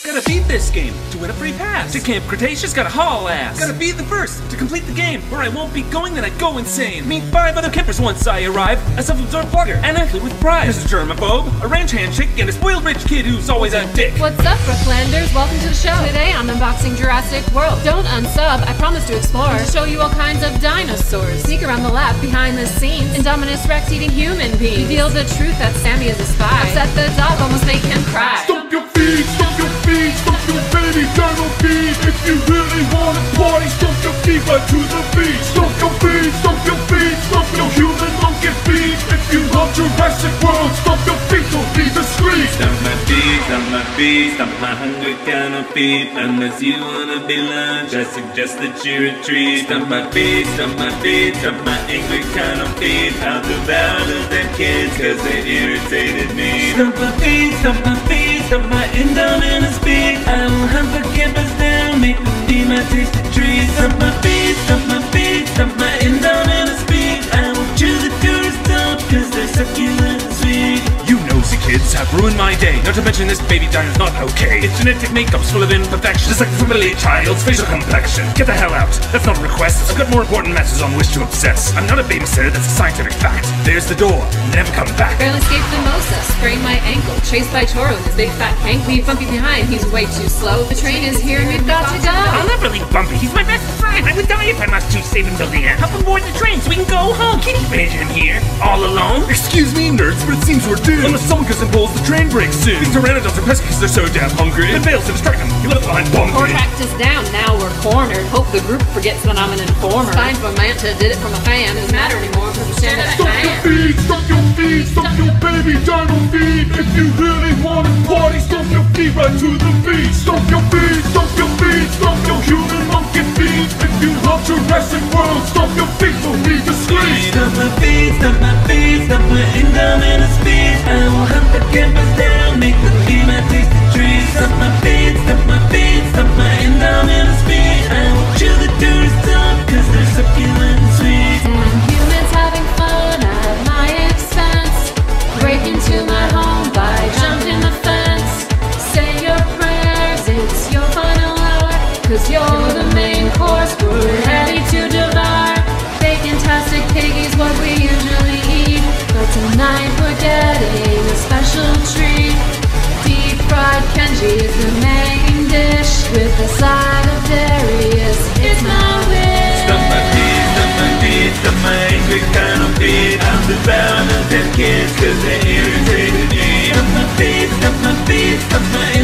Gotta beat this game to win a free pass. To Camp Cretaceous, gotta haul ass. Gotta be the first to complete the game, or I won't be going, then I go insane. Meet 5 other campers once I arrive. A self-absorbed blogger, an athlete with pride. There's a germaphobe, a ranch handshake, and a spoiled rich kid who's always a dick. What's up, Brooklanders? Welcome to the show. Today I'm unboxing Jurassic World. Don't unsub, I promise to explore and show you all kinds of dinosaurs. Sneak around the lab behind the scenes. Indominus Rex eating human beings. Reveal the truth that Sammy is a spy. Upset the dog, almost make him cry. Stomp your feet, stomp your feet, stomp your baby dino feet. If you really wanna party, stomp your feet right to the beat. Stomp your feet, stomp your feet, stomp your human monkey feet. If you love Jurassic World, stomp your feet, don't be discreet. Stomp my feet, stomp my hungry kind of feet. Unless you wanna be lunch, I suggest that you retreat. Stomp my feet, stomp my feet, stomp my angry kind of feet. I'll devour their kids cause they irritated me. Stomp my feet, stomp my feet, stomp my Indominus feet. I will hunt the campers down, make them be my tasty treat. Stomp my feet, stomp my feet, stomp my Indominus feet. I will chew the tourists up cause they're succulent and sweet. You nosy kids have ruined my day. Not to mention this baby dino's not okay. Its genetic makeup's full of imperfections, just like the familiar child's facial complexion. Get the hell out. That's not a request. I've got more important matters on which to obsess. I'm not a babysitter, that's a scientific fact. There's the door. Never come back. Barely escaped the Mosa, sprained my ankle. Chased by Toro in his big fat tank. Leave Bumpy behind, he's way too slow. The train is here and we've got to go. I'll never leave Bumpy. He's my best friend. I would die if I must to save him till the end. Help him board the train so we can go home. Can you imagine him here, all alone? Excuse me, nerds, but it seems we're doomed. Unless someone goes and pulls the train brakes soon. These pteranodons are pesky because they're so damn hungry. It fails to distract them. He left behind Core Bumpy. practice down, now we're cornered. Hope the group forgets that I'm an informer. Signed for Manta, did it from a fan. Doesn't matter anymore because I'm standing at Stomp your fan. feet, stomp your feet, stomp your baby dino feet. If you really wanna party, stomp your feet right to the beat. Stomp your feet, stomp your feet, stomp your human monkey feet. If you love Jurassic World, stomp your feet, don't be discreet. Stomp my feet, stomp my feet, stomp my Indominus feet. I will hunt the campers down, make them be my tasty treat. Stomp my feet, stomp my feet, stomp my Indominus feet. I will chew the tourists up cause they're succulent and sweet. And humans having fun at my expense. Break into my home by jumping the fence. Say your prayers, it's your final hour. Cause you're the main course, we're ready to devour. Bacon-tastic piggy's what we usually eat. But tonight we're getting a special treat. Deep fried Kenji is the main dish. With a side of Darius, it's my wish. Stomp my feet, stomp my feet, stomp my angry kind of feet. I'm devouring their kids cause they irritated me. Stomp my feet, stomp my feet, stomp my